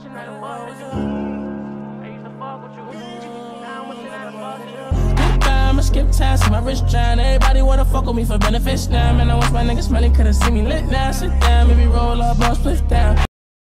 wishing I done fuck with you. I used to fuck with you. Now I'm wishing I done fuck with you. I'ma skip tasks, my wrist trying. Everybody wanna fuck with me for benefits now. Man, I wish my niggas smelly could've seen me lit now. Sit down, maybe roll up, boss, split down.